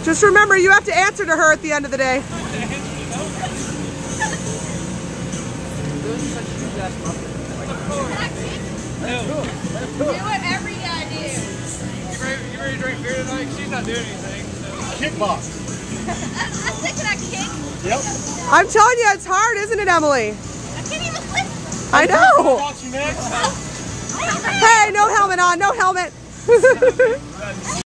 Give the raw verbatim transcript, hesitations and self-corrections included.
Just remember, you have to answer to her at the end of the day. Do whatever you gotta do. You ready, you ready to drink beer tonight? She's not doing anything. So. Kickbox. I'm sick of that kick. Yep. I'm telling you, it's hard, isn't it, Emily? I can't even lift. I know. Got you next. Hey, no helmet on, no helmet.